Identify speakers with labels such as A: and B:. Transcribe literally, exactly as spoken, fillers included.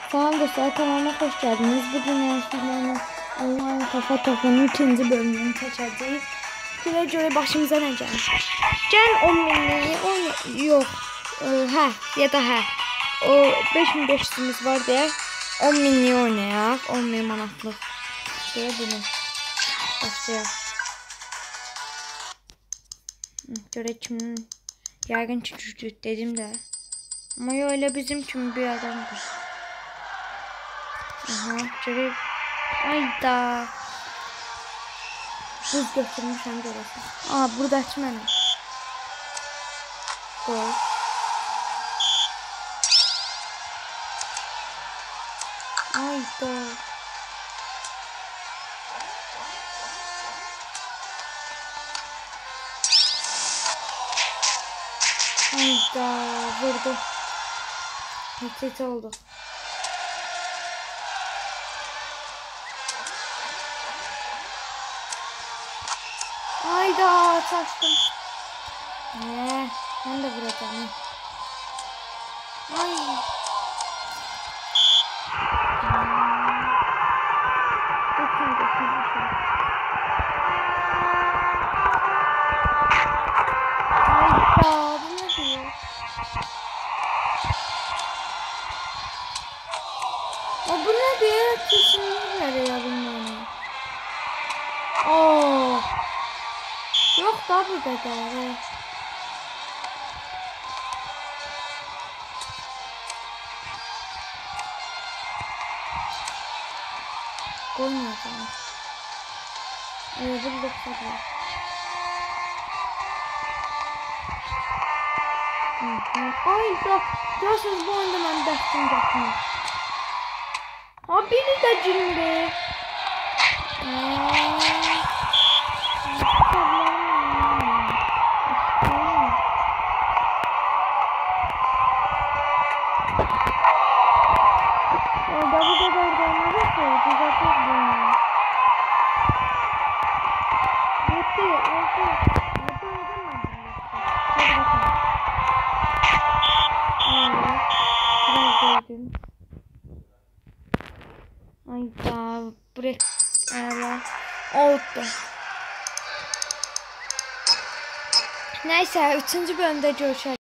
A: Tamam dostlar, kanalıma hoş geldiniz. Bugün Enstitülerinin online kafa topunun ikinci bölümünü çekeceğiz. Güle göre başımıza ne gelir? Gel on binliği, on yok. Ee, hə, ya da hə. O beş min beş yüzümüz var diye on binliği oynayaq. on bin manatlıq. Şöyle bunu başlayaq. Göre kimin yargın çıkıştı dedim de. Ama öyle bizim kimi bir adamdır. Aha, şöyle ayda buz götürmüşəm görəsən. Aa, buradakı mənim. Gol. Ayda. Ayda vurdu. Hiç oldu. Ayda çaştım. Ee, ben de vuracağım. Ay. Dokun dokun dokun. Ayda bu ne diyor? O bu ne diyor? Kesinlikle ya bilmiyorum. Oo. Yok da burada da var. Koymayacağım. Evet, burada da var. Ay da, görürsünüz bu oyunda ben dəstim gətirəm. Ha, biri də cimri. Orada bu kadar gelmedi ki, düzeltmek bunu. Yetti, yetti. Yetti öldüm mü? Hadi bakalım. Evet. Biraz gördüm. Ayda, buraya ayarlar. Oldu. Neyse, üçüncü bölümde görüşürüz.